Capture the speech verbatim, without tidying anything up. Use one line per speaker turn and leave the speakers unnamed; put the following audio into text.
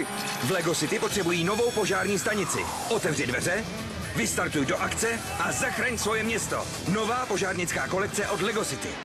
City. V Lego City potřebují novou požární stanici. Otevři dveře, vystartuj do akce a zachraň svoje město. Nová požárnická kolekce od Lego City.